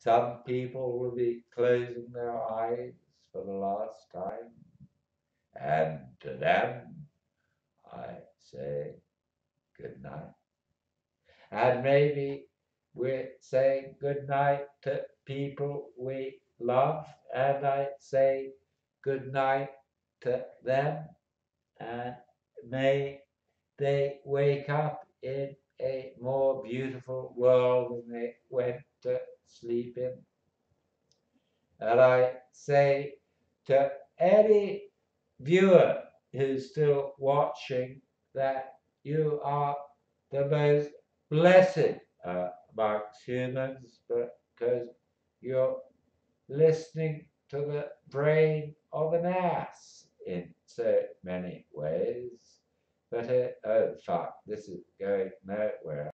Some people will be closing their eyes for the last time, and to them I say good night. And maybe we're saying good night to people we love, and I say good night to them, and may they wake up in a more beautiful world than they went to sleep in. And I say to any viewer who's still watching that you are the most blessed amongst humans because you're listening to the brain of an ass in so many ways. But oh fuck, this is going nowhere.